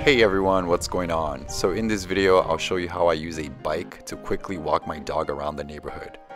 Hey everyone, what's going on? So in this video, I'll show you how I use a bike to quickly walk my dog around the neighborhood.